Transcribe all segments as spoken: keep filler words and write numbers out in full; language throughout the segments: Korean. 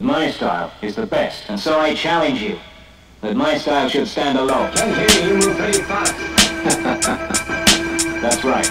My style is the best, and so I challenge you that my style should stand alone. I'm hearing you move very fast. That's right.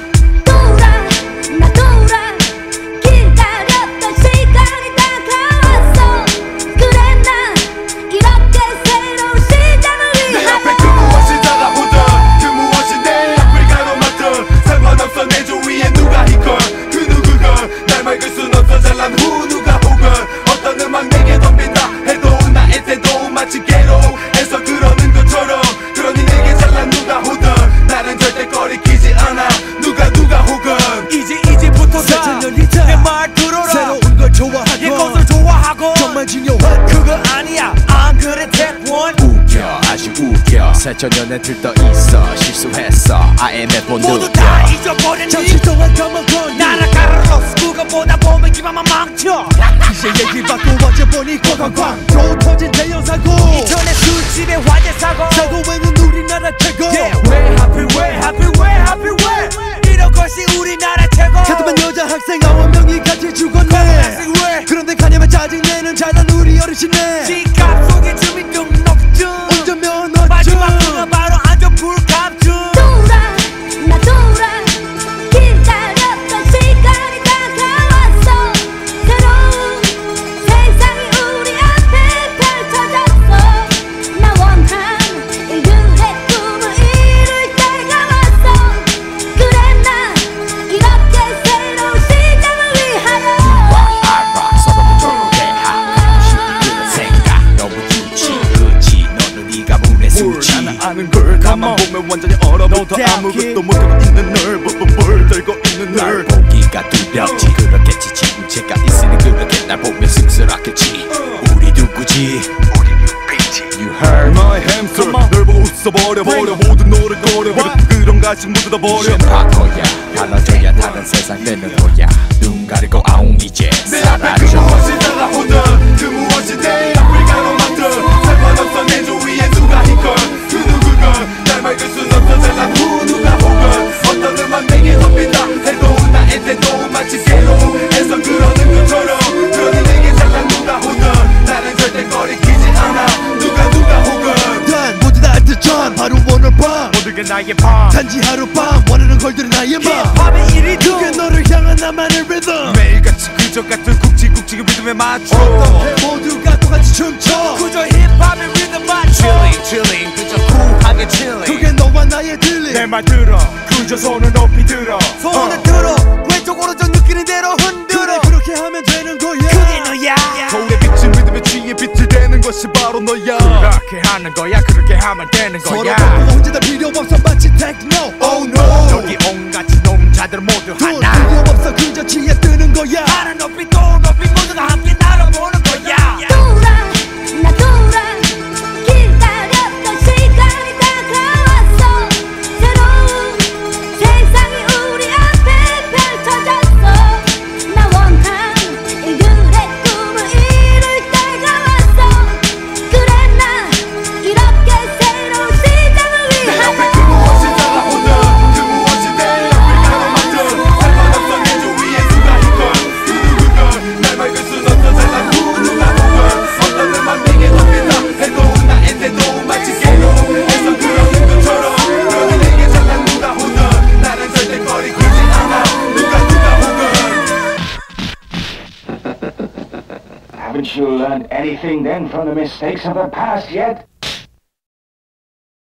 사천년에 들떠있어 실수했어 아이엠에프 못 모두 느껴 다 잊어버렸니 잠시 동안 까먹었니 나라가로 스쿠가 보다 보면 기만만 망쳐 이제 얘기 받고 어제보니 고관광 로 터진 대형사고 이천에 술집에 화재 사고 사고에는 우리나라 최고 yeah. 왜 하필 왜 하필 왜 하필 왜 이런 것이 우리나라 최고 같은 여자 학생 아홉 명이 같이 죽었네 그런데 가냐면 짜증내는 잘난 우리 어르신네 지갑 속에 주민등록증 운전면허증 마지막 그가 바로 안전불 감증 돌아 나 돌아 기다렸던 시간이 다가왔어 새로운 세상이 우리 앞에 펼쳐졌어 나 원하는 이들의 꿈을 이룰 때가 왔어 그래 나 이렇게 새로운 시작을 위하여 알아 서로 대항하고 싶은 생각 너무 유치 그지 너는 네가 문에 숨지 나는 아는 걸 가만 보면 완전히 얼어붙어 아무것도 못하고 있는 널 뿔뿔뿔 들고 있는 날 널 보기가 두렵지 그렇겠지 지구체가 있으니 그렇게 날 보면 씁쓸하겠지 우리 누구지 우리 누구지 You heard 나의 햄스터 널 보고 웃어버려버려 모든 노래거려 그런 가식 모두 다 버려 이젠 파토야 달라져야 다른 세상 되는 거야 눈 가리고 아웅 이제 사라져 그 무엇이 다가오든 그 무엇이 내 앞을 가로막든 상관없어 내 주위에 누가 있건 그 누구건 날 막을 순 없어 잘난 후 누가 혹은 어떤 음악 내게 덮인다 해도 나의 태도 마치 새로움에서 그러는 것처럼 그러니 내게 잘난 누가 오든 나는 절대 거리키지 않아 누가 누가 혹은 난 모두 다 알듯전 바로 오늘 밤 모두가 나의 밤 단지 하룻밤 원하는 걸들은 나의 맘 힙합의 일 위도 그게 너를 향한 나만의 리듬 매일같이 그저 같은 굵직굵직의 리듬에 맞춰 어떻게 모두가 똑같이 춤춰 그저 힙합의 리듬 맞춰 chilling chilling 그저 쿨하게 chilling 그게 너와 나의 딜링 내 말 들어 그저 손을 높이 들어 손을 어. 들어 왼쪽 오른쪽 느끼는 대로 흔들어 그래 그렇게 하면 되는 거야 그게 너야 거울에 비친 리듬에 취해 빛을 내는 것이 바로 너야 그렇게 하는 거야 그렇게 하면 되는 서로 거야 바꾸고 혼자 다 필요 없어 마치 techno Oh no 여기 온갖 놈자들 모두 돈 하나 필요 없어 그저 치에 뜨는 거야 하늘 높이 또 높이 모두가 함께 날아보는 거야 돌아 나 돌아 기다렸던 시간이 다가왔어 새로운 세상이 우리 앞에 펼쳐졌어 나 원하는 이들의 꿈을 이룰 때가 왔어 그래 나 이렇게 새로운 시작을 내 위하여 앞에 그 무엇이 다가오든 그 무엇이 내 앞을 가로막든 상관없어 내 주위에 누가 있건 그 누구건 날 막을 순 없어 잘난 후 누가 혹은 어떤 음악 내게 덮인다 해도 나의 태도 마치 새로움에서 그러는 것처럼 그러니 내게 잘난 누가 오든 나는 절대 거리키지 않아 누가 누가 혹은 Haven't you learned anything then from the mistakes of the past yet?